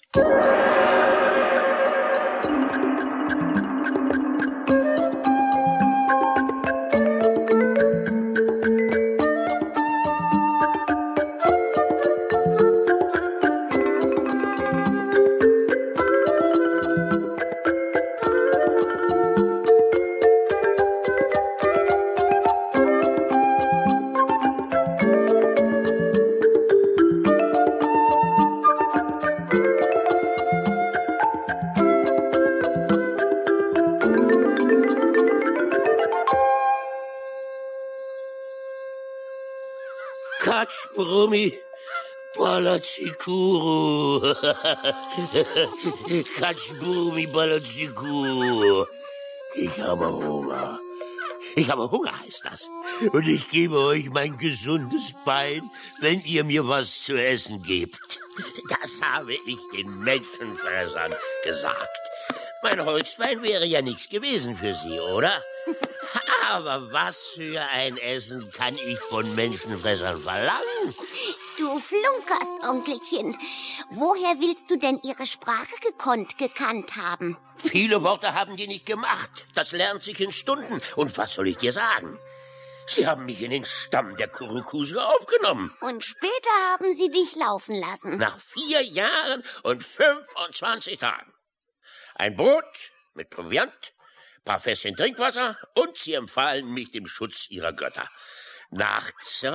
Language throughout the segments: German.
Katschbrummi, Balazikuru. Katschbrummi, Balazikuru. Ich habe Hunger. Ich habe Hunger, heißt das. Und ich gebe euch mein gesundes Bein, wenn ihr mir was zu essen gebt. Das habe ich den Menschenfressern gesagt. Mein Holzbein wäre ja nichts gewesen für sie, oder? Aber was für ein Essen kann ich von Menschenfressern verlangen? Du flunkerst, Onkelchen. Woher willst du denn ihre Sprache gekannt haben? Viele Worte haben die nicht gemacht. Das lernt sich in Stunden. Und was soll ich dir sagen? Sie haben mich in den Stamm der Kurukusel aufgenommen. Und später haben sie dich laufen lassen. Nach 4 Jahren und 25 Tagen. Ein Brot mit Proviant, paar Fässchen Trinkwasser und sie empfahlen mich dem Schutz ihrer Götter. Nach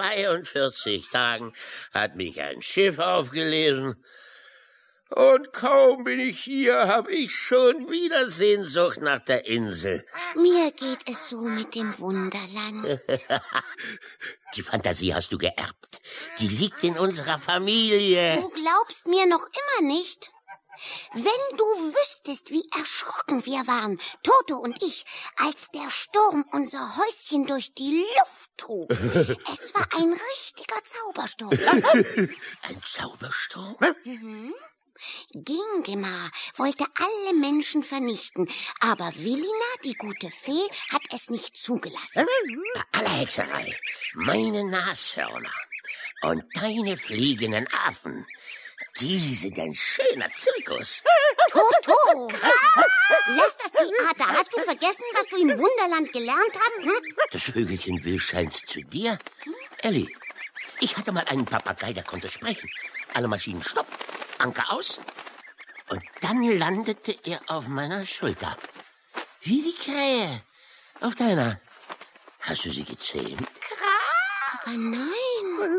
42 Tagen hat mich ein Schiff aufgelesen und kaum bin ich hier, habe ich schon wieder Sehnsucht nach der Insel. Mir geht es so mit dem Wunderland. Die Fantasie hast du geerbt. Die liegt in unserer Familie. Du glaubst mir noch immer nicht? Wenn du wüsstest, wie erschrocken wir waren, Toto und ich, als der Sturm unser Häuschen durch die Luft trug. Es war ein richtiger Zaubersturm. Ein Zaubersturm? Mhm. Gingema wollte alle Menschen vernichten, aber Willina, die gute Fee, hat es nicht zugelassen. Bei aller Hexerei, meine Nashörner und deine fliegenden Affen, die sind ein schöner Zirkus. Toto! Lässt das Theater? Hast du vergessen, was du im Wunderland gelernt hast? Hm? Das Vögelchen will scheint's zu dir. Elli, ich hatte mal einen Papagei, der konnte sprechen. Alle Maschinen stopp, Anker aus. Und dann landete er auf meiner Schulter. Wie die Krähe. Auf deiner. Hast du sie gezähmt? Aber nein.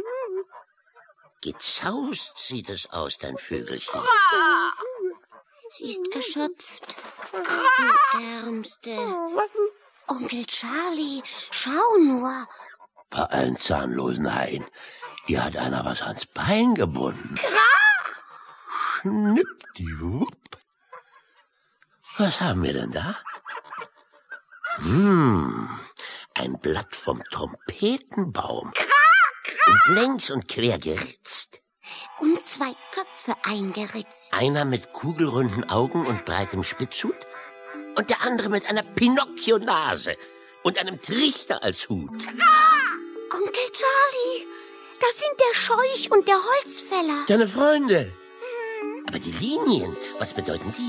Gezaust sieht es aus, dein Vögelchen. Sie ist erschöpft. Du Ärmste. Onkel Charlie, schau nur. Bei allen zahnlosen Haien. Ihr hat einer was ans Bein gebunden. Schnippdiwupp. Was haben wir denn da? Ein Blatt vom Trompetenbaum. Und längs und quer geritzt. Und 2 Köpfe eingeritzt. Einer mit kugelrunden Augen und breitem Spitzhut. Und der andere mit einer Pinocchio-Nase und einem Trichter als Hut. Onkel Charlie, das sind der Scheuch und der Holzfäller. Deine Freunde. Aber die Linien, was bedeuten die?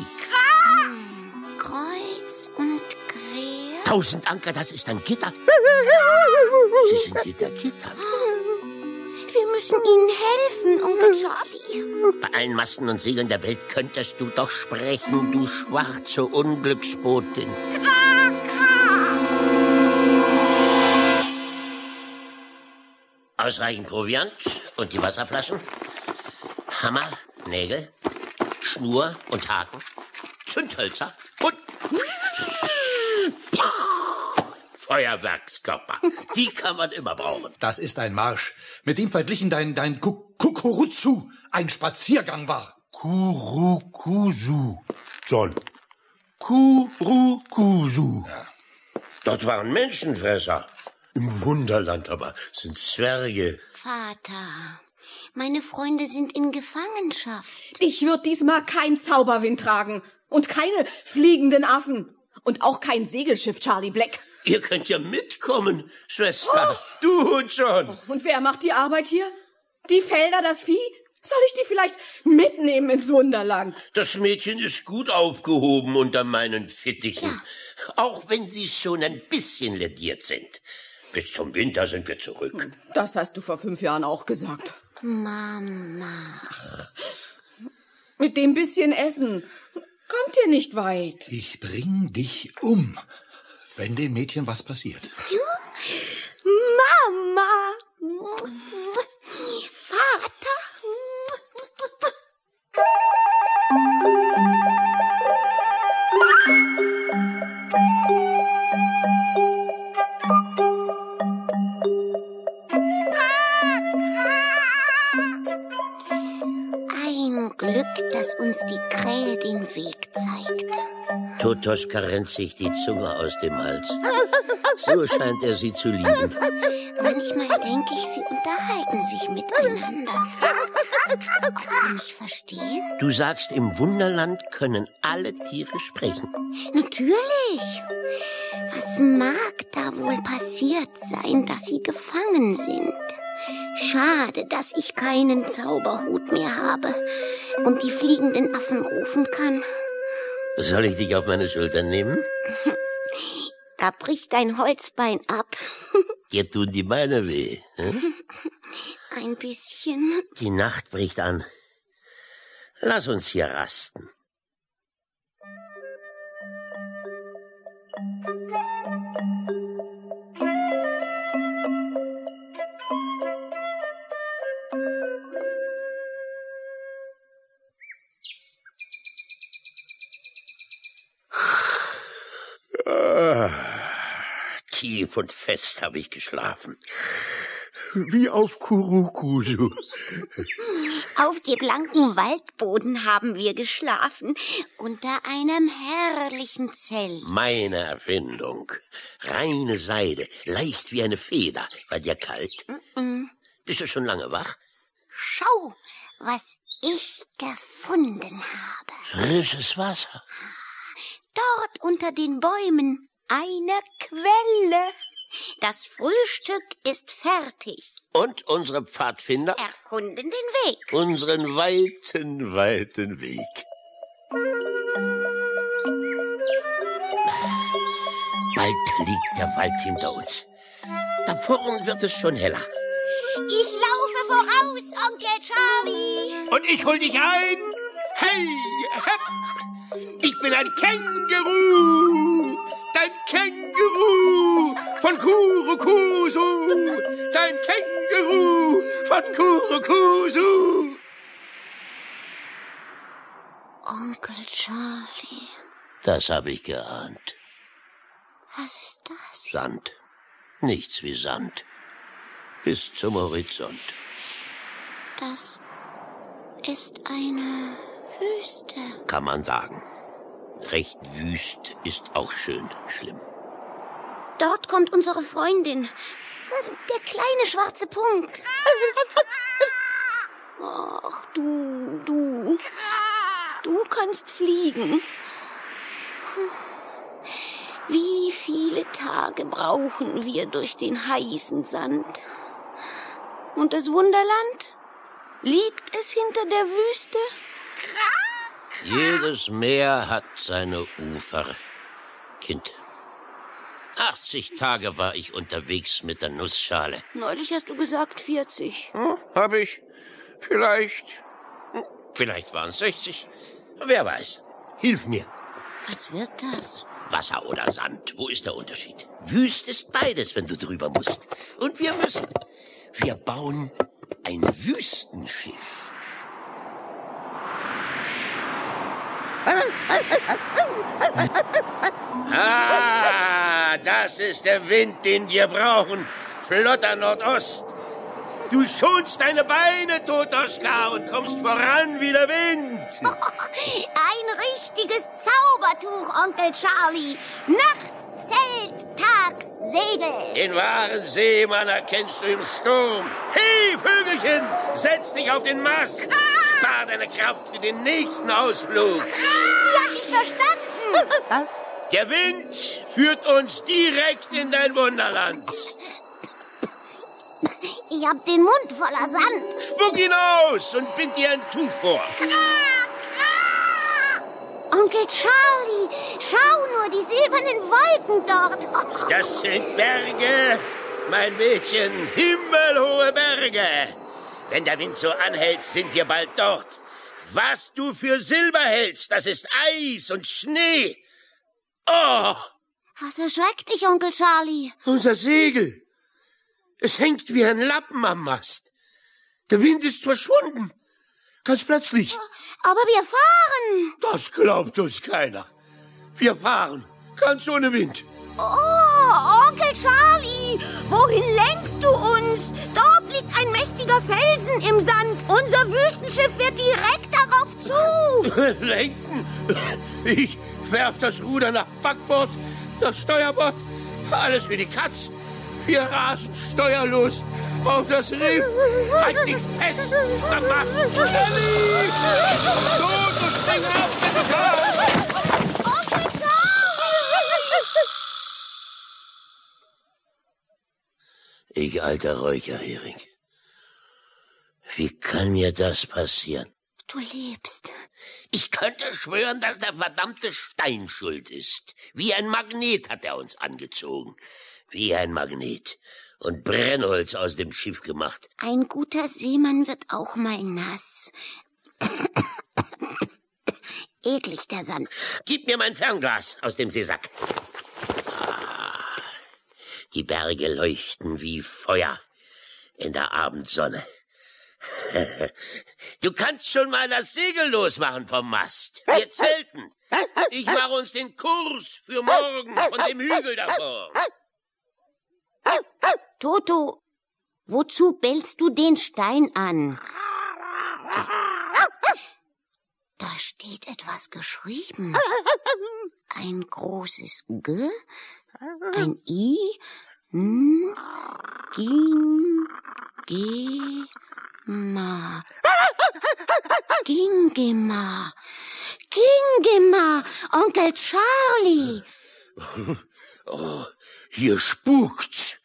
Kreuz und quer. 1000 Anker, das ist ein Gitter. Sie sind hinter Gittern. Wir müssen ihnen helfen, Onkel Charlie. Bei allen Masten und Segeln der Welt könntest du doch sprechen, du schwarze Unglücksbotin. Ausreichend Proviant und die Wasserflaschen. Hammer, Nägel, Schnur und Haken, Zündhölzer und Feuerwerkskörper. Die kann man immer brauchen. Das ist ein Marsch, mit dem verglichen dein Kukurutsu ein Spaziergang war. Kurukusu, John. Kurukusu. Ja. Dort waren Menschenfresser. Im Wunderland aber sind Zwerge. Vater, meine Freunde sind in Gefangenschaft. Ich würde diesmal kein Zauberwind tragen und keine fliegenden Affen und auch kein Segelschiff, Charlie Black. Ihr könnt ja mitkommen, Schwester. Du und John. Und wer macht die Arbeit hier? Die Felder, das Vieh? Soll ich die vielleicht mitnehmen ins Wunderland? Das Mädchen ist gut aufgehoben unter meinen Fittichen. Ja. Auch wenn sie schon ein bisschen lediert sind. Bis zum Winter sind wir zurück. Das hast du vor 5 Jahren auch gesagt. Mama. Ach, mit dem bisschen Essen kommt ihr nicht weit. Ich bring dich um, wenn dem Mädchen was passiert. Mama. Vater. Ein Glück, dass uns die Krähe den Weg zeigt. Totoschka rennt sich die Zunge aus dem Hals. So scheint er sie zu lieben. Manchmal denke ich, sie unterhalten sich miteinander. Ob sie mich verstehen? Du sagst, im Wunderland können alle Tiere sprechen. Natürlich. Was mag da wohl passiert sein, dass sie gefangen sind? Schade, dass ich keinen Zauberhut mehr habe und die fliegenden Affen rufen kann. Soll ich dich auf meine Schulter nehmen? Da bricht dein Holzbein ab. Dir tun die Beine weh. Ein bisschen. Die Nacht bricht an. Lass uns hier rasten. Tief und fest habe ich geschlafen. Wie auf Kurukulu. Auf dem blanken Waldboden haben wir geschlafen, unter einem herrlichen Zelt. Meine Erfindung. Reine Seide, leicht wie eine Feder. War dir kalt? Bist du schon lange wach? Schau, was ich gefunden habe. Frisches Wasser. Dort unter den Bäumen eine Quelle. Das Frühstück ist fertig. Und unsere Pfadfinder erkunden den Weg. Unseren weiten, weiten Weg. Bald liegt der Wald hinter uns. Da vorn wird es schon heller. Ich laufe voraus, Onkel Charlie. Und ich hol dich ein. Hey, hepp. Ich bin ein Känguru. Dein Känguru von Kurukusu. Dein Känguru von Kurukusu. Onkel Charlie. Das habe ich geahnt. Was ist das? Sand. Nichts wie Sand. Bis zum Horizont. Das ist eine Wüste. Kann man sagen. Recht wüst ist auch schön schlimm. Dort kommt unsere Freundin. Der kleine schwarze Punkt. Ach, du kannst fliegen. Wie viele Tage brauchen wir durch den heißen Sand? Und das Wunderland? Liegt es hinter der Wüste? Jedes Meer hat seine Ufer. Kind, 80 Tage war ich unterwegs mit der Nussschale. Neulich hast du gesagt 40. Hab ich. Vielleicht waren es 60. Wer weiß. Hilf mir. Was wird das? Wasser oder Sand, wo ist der Unterschied? Wüst ist beides, wenn du drüber musst. Und wir bauen ein Wüstenschiff. Ah, das ist der Wind, den wir brauchen. Flotter Nordost. Du schonst deine Beine, Totoschka, und kommst voran wie der Wind. Ein richtiges Zaubertuch, Onkel Charlie. Nachts Zelt, tags Segel. Den wahren Seemann erkennst du im Sturm. Hey, Vögelchen, setz dich auf den Mast. Spar deine Kraft für den nächsten Ausflug. Sie hat dich verstanden. Der Wind führt uns direkt in dein Wunderland. Ich hab den Mund voller Sand. Spuck ihn aus und bind dir ein Tuch vor. Onkel Charlie, schau nur, die silbernen Wolken dort. Oh. Das sind Berge, mein Mädchen, himmelhohe Berge. Wenn der Wind so anhält, sind wir bald dort. Was du für Silber hältst, das ist Eis und Schnee. Oh! Was erschreckt dich, Onkel Charlie? Unser Segel. Es hängt wie ein Lappen am Mast. Der Wind ist verschwunden. Ganz plötzlich. Aber wir fahren. Das glaubt uns keiner. Wir fahren, ganz ohne Wind. Oh, Onkel Charlie, wohin lenkst du uns? Dort liegt ein mächtiger Felsen im Sand. Unser Wüstenschiff wird direkt darauf zu. Lenken? Ich werf das Ruder nach Backbord, das Steuerbord, alles für die Katz. Wir rasen steuerlos auf das Riff. Halt dich fest am Mast. Elli! Los, und spring ab, wenn du kannst! Onkel Charlie! Ich alter Räucherhering. Wie kann mir das passieren? Du lebst. Ich könnte schwören, dass der verdammte Stein schuld ist. Wie ein Magnet hat er uns angezogen. Wie ein Magnet. Und Brennholz aus dem Schiff gemacht. Ein guter Seemann wird auch mal nass. Eklig, der Sand. Gib mir mein Fernglas aus dem Seesack. Die Berge leuchten wie Feuer in der Abendsonne. Du kannst schon mal das Segel losmachen vom Mast. Wir zelten. Ich mache uns den Kurs für morgen von dem Hügel davor. Toto, wozu bellst du den Stein an? Da steht etwas geschrieben. Ein großes G, ein I, N, Gingema. Gingema. Gingema. Onkel Charlie. Oh, hier spukt's.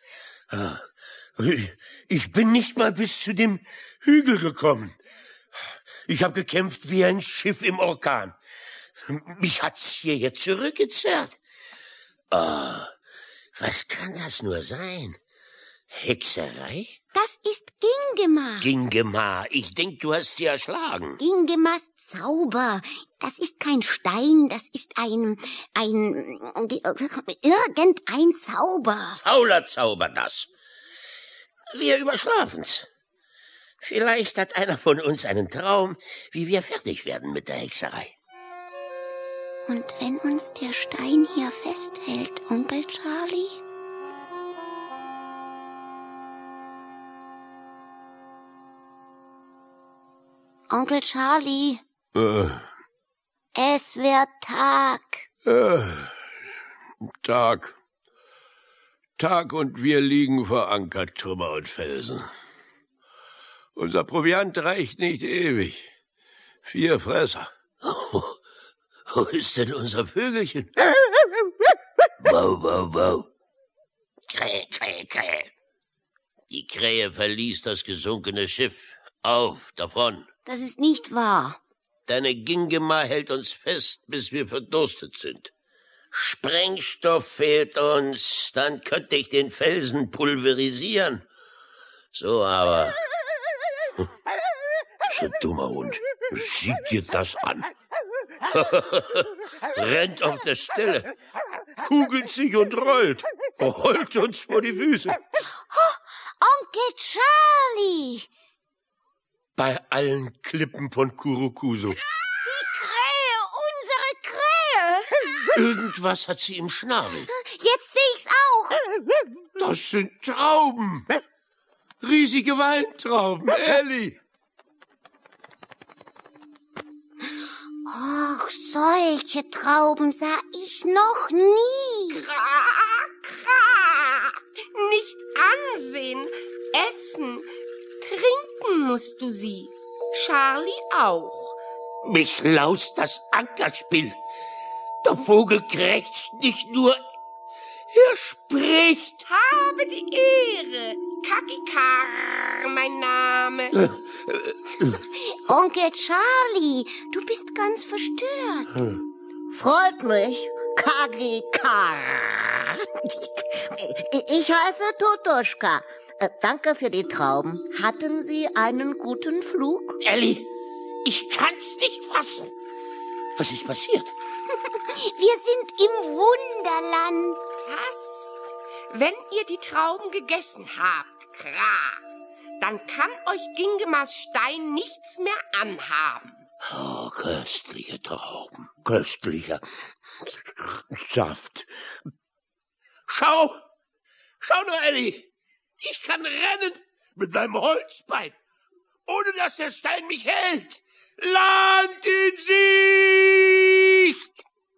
Ich bin nicht mal bis zu dem Hügel gekommen. Ich habe gekämpft wie ein Schiff im Orkan. Mich hat's hierher zurückgezerrt. Oh, was kann das nur sein? Hexerei? Das ist Gingema. Gingema, ich denk, du hast sie erschlagen. Gingemas Zauber. Das ist kein Stein, das ist irgendein Zauber. Fauler Zauber das. Wir überschlafen's. Vielleicht hat einer von uns einen Traum, wie wir fertig werden mit der Hexerei. Und wenn uns der Stein hier festhält, Onkel Charlie? Onkel Charlie. Es wird Tag. Tag und wir liegen vor Anker, Trümmer und Felsen. Unser Proviant reicht nicht ewig. 4 Fresser. Wo ist denn unser Vögelchen? Wow, wow, wow. Krähe, Krähe, Krähe. Die Krähe verließ das gesunkene Schiff. Auf, davon. Das ist nicht wahr. Deine Gingema hält uns fest, bis wir verdurstet sind. Sprengstoff fehlt uns, dann könnte ich den Felsen pulverisieren. So aber... So dummer Hund, sieh dir das an. Rennt auf der Stelle, kugelt sich und rollt uns vor die Füße. Oh, Onkel Charlie! Bei allen Klippen von Kurokuso. Die Krähe, unsere Krähe! Irgendwas hat sie im Schnabel. Jetzt sehe ich's auch. Das sind Trauben. Riesige Weintrauben, Elli. Och, solche Trauben sah ich noch nie. Nicht ansehen, essen, trinken musst du sie. Charlie auch. Mich laust das Ankerspiel. Der Vogel krächzt nicht nur, er spricht. Habe die Ehre, Kakikar, mein Name. Onkel Charlie, du bist ganz verstört. Freut mich, Kakikar. Ich heiße Totoschka. Danke für die Trauben. Hatten Sie einen guten Flug? Elli, ich kann's nicht fassen. Was ist passiert? Wir sind im Wunderland. Fast. Wenn ihr die Trauben gegessen habt, Kra, dann kann euch Gingemas Stein nichts mehr anhaben. Oh, köstliche Trauben, köstlicher Saft. Schau nur, Elli. Ich kann rennen mit meinem Holzbein, ohne dass der Stein mich hält. Land in Sicht!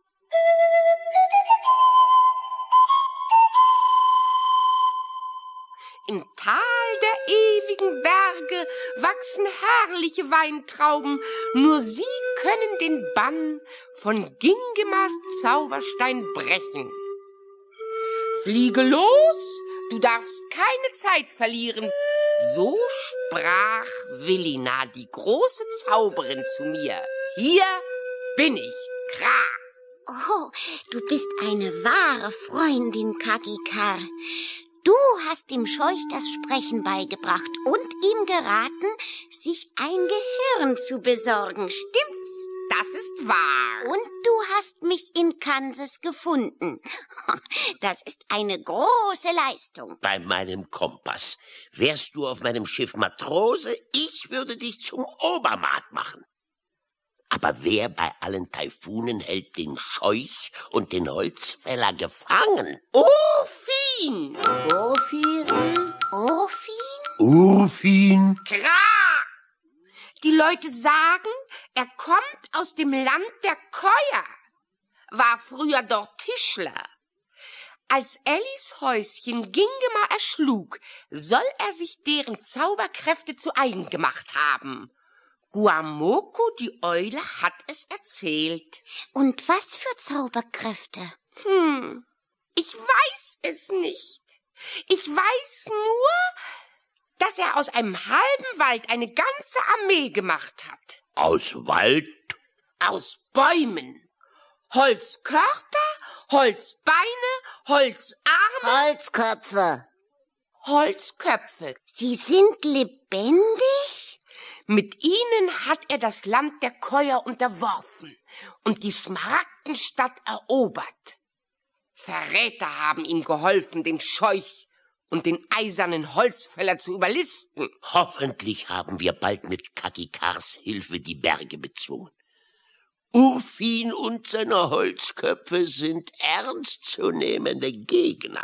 Im Tal der ewigen Berge wachsen herrliche Weintrauben. Nur sie können den Bann von Gingemas Zauberstein brechen. Fliege los, du darfst keine Zeit verlieren. So sprach Willina, die große Zauberin, zu mir. Hier bin ich, Kra. Oh, du bist eine wahre Freundin, Kakikar. Du hast dem Scheuch das Sprechen beigebracht und ihm geraten, sich ein Gehirn zu besorgen. Stimmt's? Das ist wahr. Und du hast mich in Kansas gefunden. Das ist eine große Leistung. Bei meinem Kompass. Wärst du auf meinem Schiff Matrose, ich würde dich zum Obermaat machen. Aber wer bei allen Taifunen hält den Scheuch und den Holzfäller gefangen? Urfin! Urfin? Kra! Die Leute sagen, er kommt aus dem Land der Käuer. War früher dort Tischler. Als Ellis Häuschen Gingema erschlug, soll er sich deren Zauberkräfte zu eigen gemacht haben. Guamoko, die Eule, hat es erzählt. Und was für Zauberkräfte? Ich weiß es nicht. Ich weiß nur, dass er aus einem halben Wald eine ganze Armee gemacht hat. Aus Wald? Aus Bäumen. Holzkörper, Holzbeine, Holzarme, Holzköpfe. Holzköpfe. Sie sind lebendig? Mit ihnen hat er das Land der Käuer unterworfen und die Smaragdenstadt erobert. Verräter haben ihm geholfen, den Scheuch und den eisernen Holzfäller zu überlisten. Hoffentlich haben wir bald mit Kakikars Hilfe die Berge bezwungen. Urfin und seine Holzköpfe sind ernstzunehmende Gegner.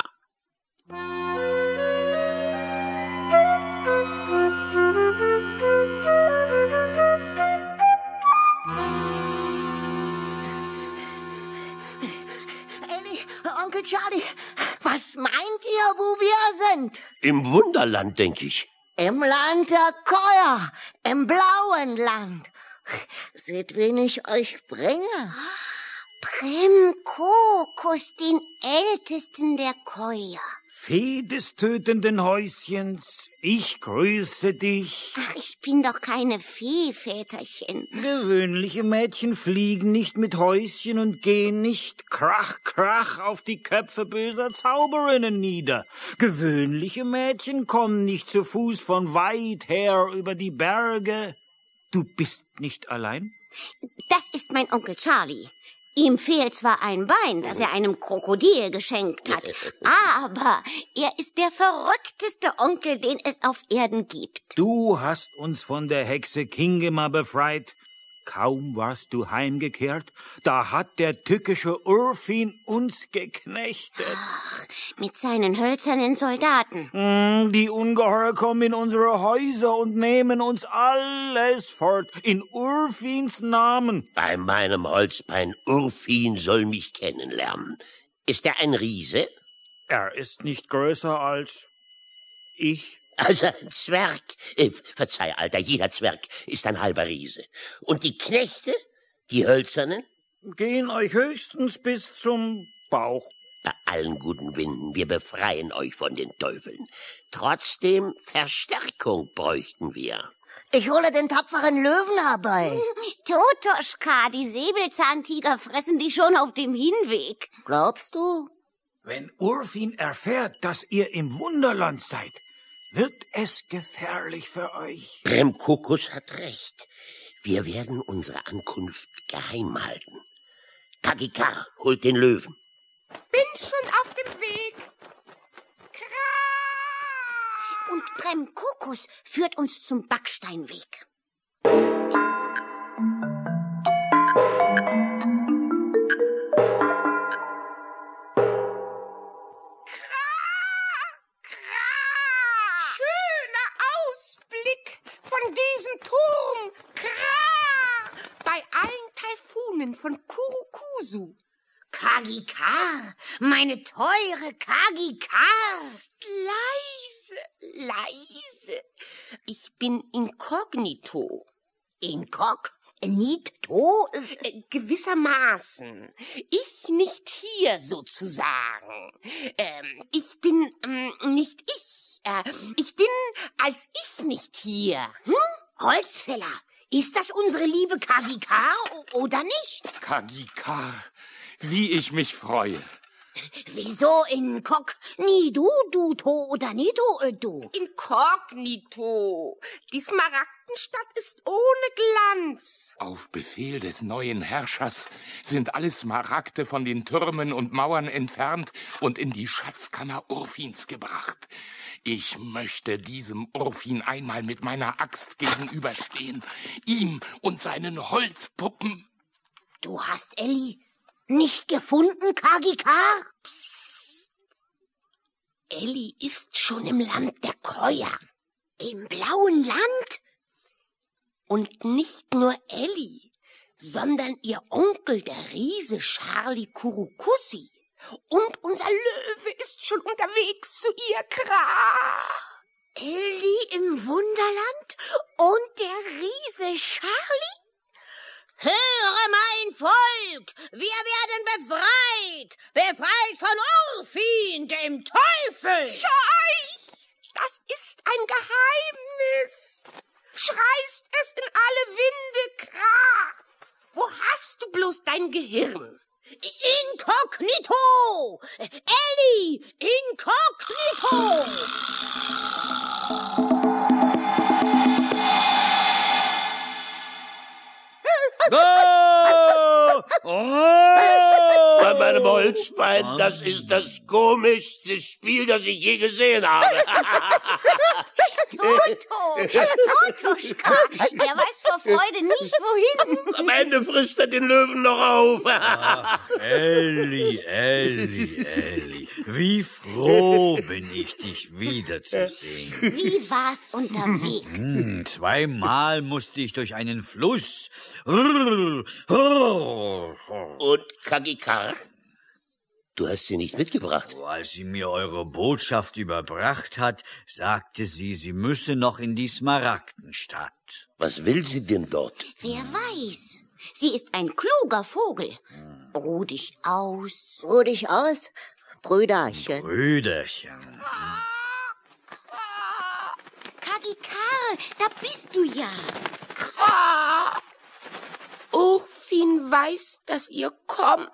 Onkel Charlie, was meint ihr, wo wir sind? Im Wunderland, denke ich. Im Land der Käuer, im blauen Land. Seht, wen ich euch bringe? Prem Kokos, den Ältesten der Käuer. Fee des tötenden Häuschens, ich grüße dich. Ach, ich bin doch keine Fee, Väterchen. Gewöhnliche Mädchen fliegen nicht mit Häuschen und gehen nicht krach, krach auf die Köpfe böser Zauberinnen nieder. Gewöhnliche Mädchen kommen nicht zu Fuß von weit her über die Berge. Du bist nicht allein? Das ist mein Onkel Charlie. Ihm fehlt zwar ein Bein, das er einem Krokodil geschenkt hat, aber er ist der verrückteste Onkel, den es auf Erden gibt. Du hast uns von der Hexe Kingema befreit. Kaum warst du heimgekehrt, da hat der tückische Urfin uns geknechtet. Ach, mit seinen hölzernen Soldaten. Die Ungeheuer kommen in unsere Häuser und nehmen uns alles fort, in Urfins Namen. Bei meinem Holzbein Urfin soll mich kennenlernen. Ist er ein Riese? Er ist nicht größer als ich. Also ein Zwerg. Verzeih, Alter, jeder Zwerg ist ein halber Riese. Und die Knechte, die Hölzernen? Gehen euch höchstens bis zum Bauch. Bei allen guten Winden, wir befreien euch von den Teufeln. Trotzdem Verstärkung bräuchten wir. Ich hole den tapferen Löwen herbei. Totoschka, die Säbelzahntiger fressen dich schon auf dem Hinweg. Glaubst du? Wenn Urfin erfährt, dass ihr im Wunderland seid, wird es gefährlich für euch. Bremkokus hat recht. Wir werden unsere Ankunft geheim halten. Kagikar holt den Löwen. Bin schon auf dem Weg. Und Bremkokus führt uns zum Backsteinweg. Schöner Ausblick von diesem Turm. Bei allen Taifunen von Kurukusu. Kagikar, meine teure Kagikar. Leise. Ich bin inkognito. Inkognito? Gewissermaßen. Ich nicht hier sozusagen. Ich bin nicht ich. Ich bin als ich nicht hier. Holzfäller, ist das unsere liebe Kagikar oder nicht? Kagikar, wie ich mich freue. Wieso inkognito oder du? Inkognito. Die Smaragdenstadt ist ohne Glanz. Auf Befehl des neuen Herrschers sind alle Smaragde von den Türmen und Mauern entfernt und in die Schatzkammer Urfins gebracht. Ich möchte diesem Urfin einmal mit meiner Axt gegenüberstehen, ihm und seinen Holzpuppen. Du hast Elli nicht gefunden, Kagikar? Psst. Elli ist schon im Land der Koya. Im blauen Land? Und nicht nur Elli, sondern ihr Onkel, der Riese Charlie Kurukussi. Und unser Löwe ist schon unterwegs zu ihr, Elli im Wunderland und der Riese Charlie? Höre, mein Volk, wir werden befreit von Urfin, dem Teufel. Scheuch, das ist ein Geheimnis. Schreist es in alle Winde, Wo hast du bloß dein Gehirn? Inkognito! Elli, inkognito! Bei meinem Holzbein, das ist das komischste Spiel, das ich je gesehen habe. Totoschka, der weiß vor Freude nicht wohin. Am Ende frisst er den Löwen noch auf. Ach, Elli, wie froh bin ich, dich wiederzusehen. Wie war's unterwegs? 2-mal musste ich durch einen Fluss. Und Kagikar? Du hast sie nicht mitgebracht. Als sie mir eure Botschaft überbracht hat, sagte sie, sie müsse noch in die Smaragdenstadt. Was will sie denn dort? Wer weiß. Sie ist ein kluger Vogel. Ruh dich aus. Ruh dich aus, Brüderchen. Brüderchen. Kagikar, da bist du ja. Urfin weiß, dass ihr kommt.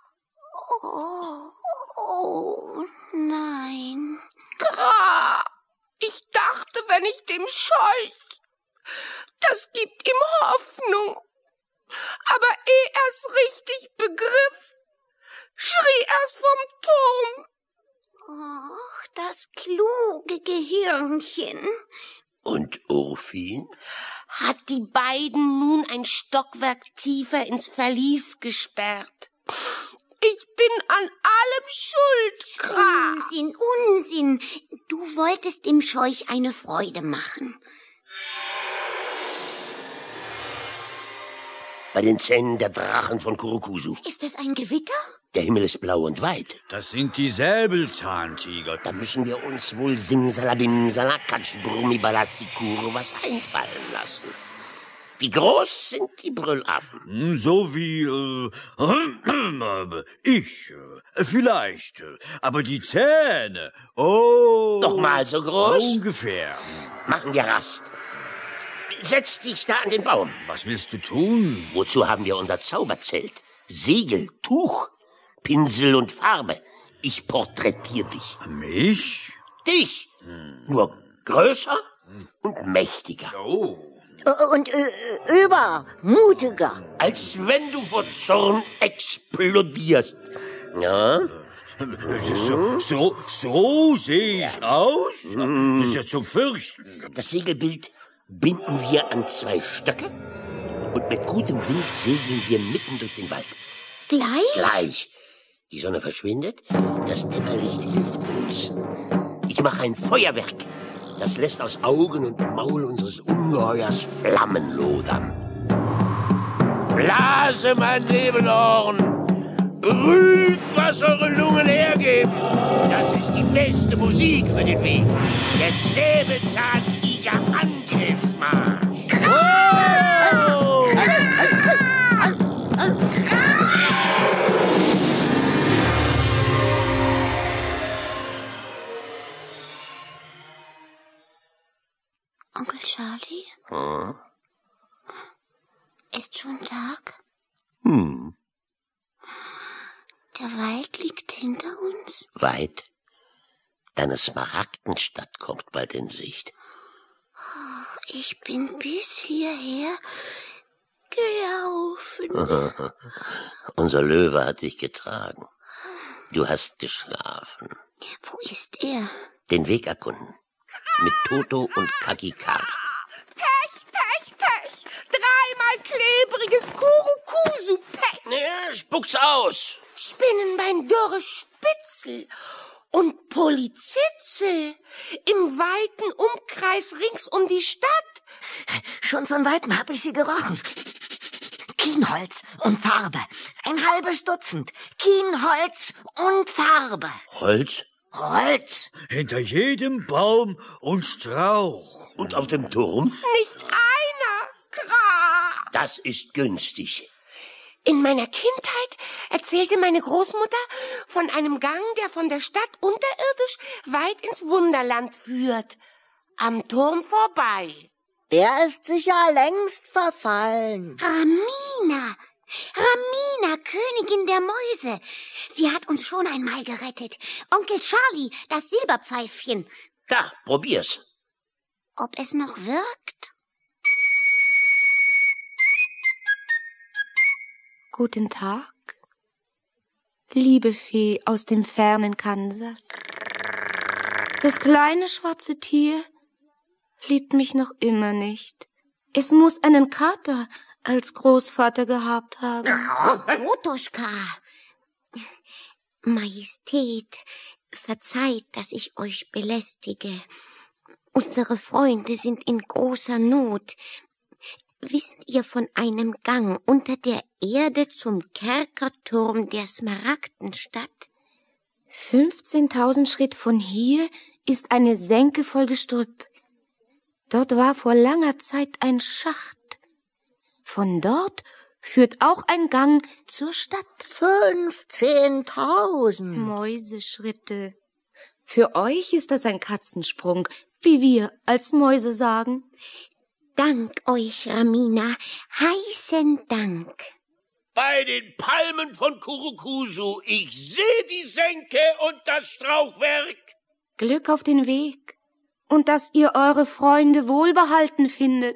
Oh, nein. Ich dachte, wenn ich dem Scheuch, das gibt ihm Hoffnung. Aber ehe er's richtig begriff, schrie er's vom Turm. Ach, das kluge Gehirnchen. Und Urfin? Hat die beiden nun ein Stockwerk tiefer ins Verlies gesperrt. Ich bin an allem schuld, Unsinn. Du wolltest dem Scheuch eine Freude machen. Bei den Zähnen der Drachen von Kurukusu. Ist das ein Gewitter? Der Himmel ist blau und weit. Das sind die Säbelzahntiger. Da müssen wir uns wohl Simsalabim Salakatsch Brummi Balasikur was einfallen lassen. Wie groß sind die Brüllaffen? So wie, ich, vielleicht. Aber die Zähne, oh. Doch mal so groß? Ungefähr. Machen wir Rast. Setz dich da an den Baum. Was willst du tun? Wozu haben wir unser Zauberzelt? Segel, Tuch, Pinsel und Farbe. Ich porträtiere dich. Mich? Dich. Nur größer und mächtiger. Oh. Und übermutiger. Als wenn du vor Zorn explodierst. Ja? So sehe ich aus? Das ist ja zum Fürchten. Das Segelbild binden wir an 2 Stöcke und mit gutem Wind segeln wir mitten durch den Wald. Gleich. Die Sonne verschwindet, das Dämmerlicht hilft uns. Ich mache ein Feuerwerk. Das lässt aus Augen und Maul unseres Ungeheuers Flammen lodern. Blase, mein Nebelhorn! Brüllt, was eure Lungen hergeben! Das ist die beste Musik für den Weg. Der Säbelzahntiger-Angriffsmarsch! Onkel Charlie? Ist schon Tag? Der Wald liegt hinter uns. Weit. Deine Smaragdenstadt kommt bald in Sicht. Ich bin bis hierher gelaufen. Unser Löwe hat dich getragen. Du hast geschlafen. Wo ist er? Den Weg erkunden. Mit Toto und Kakikar. Pech, Pech, Pech. 3-mal klebriges Kurukusu-Pech. Ja, spuck's aus. Spinnenbein, dürre Spitzel und Polizitzel im weiten Umkreis rings um die Stadt. Schon von Weitem hab ich sie gerochen. Kienholz und Farbe. Ein halbes Dutzend. Kienholz und Farbe. Holz? Holz. Hinter jedem Baum und Strauch. Und auf dem Turm? Nicht einer. Kra. Das ist günstig. In meiner Kindheit erzählte meine Großmutter von einem Gang, der von der Stadt unterirdisch weit ins Wunderland führt. Am Turm vorbei. Der ist sicher längst verfallen. Ramina! Ramina, Königin der Mäuse. Sie hat uns schon einmal gerettet. Onkel Charlie, das Silberpfeifchen. Da, probier's. Ob es noch wirkt? Guten Tag, liebe Fee aus dem fernen Kansas. Das kleine schwarze Tier liebt mich noch immer nicht. Es muss einen Kater als Großvater gehabt haben. Rotuschka. Majestät, verzeiht, dass ich euch belästige. Unsere Freunde sind in großer Not. Wisst ihr von einem Gang unter der Erde zum Kerkerturm der Smaragdenstadt? 15.000 Schritt von hier ist eine Senke voll Gestrüpp. Dort war vor langer Zeit ein Schacht. Von dort führt auch ein Gang zur Stadt. 15.000 Mäuseschritte. Für euch ist das ein Katzensprung, wie wir als Mäuse sagen. Dank euch, Ramina, heißen Dank. Bei den Palmen von Kurukusu, ich sehe die Senke und das Strauchwerk. Glück auf den Weg und dass ihr eure Freunde wohlbehalten findet.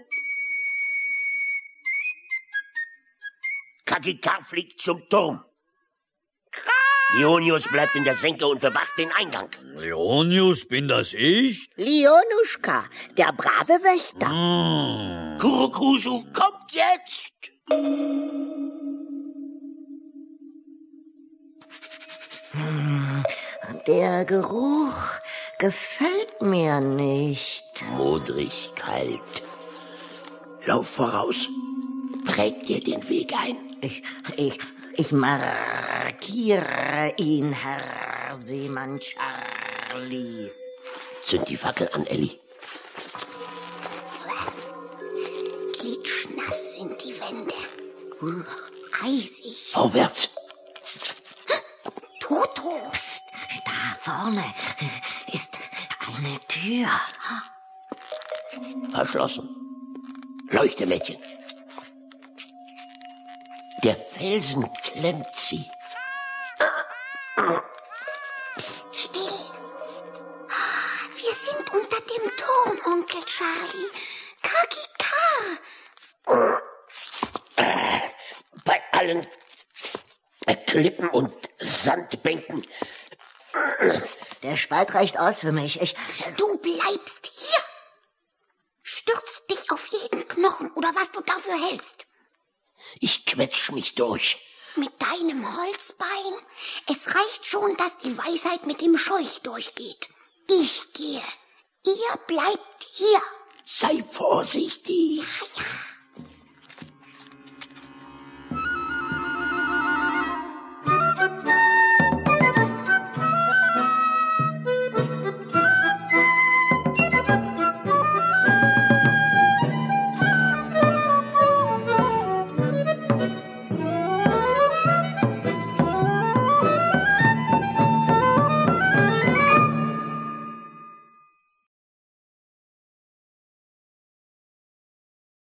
Kakikar fliegt zum Turm. Lionius bleibt in der Senke und bewacht den Eingang. Leonius, bin das ich? Lionuschka, der brave Wächter. Kurukusu kommt jetzt. Der Geruch gefällt mir nicht. Modrig kalt. Lauf voraus. Präg dir den Weg ein. Ich markiere ihn, Herr Seemann Charlie. Zünd die Fackel an, Elli. Gliedschnaff. Eisig. Vorwärts. Toto. Psst, da vorne ist eine Tür. Verschlossen. Leuchte, Mädchen. Der Felsen klemmt sie. Psst, still. Wir sind unter dem Turm, Onkel Charlie. Kagika. Bei allen Klippen und Sandbänken. Der Spalt reicht aus für mich. Du bleibst hier. Stürzt dich auf jeden Knochen oder was du dafür hältst. Ich quetsch mich durch. Mit deinem Holzbein? Es reicht schon, dass die Weisheit mit dem Scheuch durchgeht. Ich gehe. Ihr bleibt hier. Sei vorsichtig. Ja.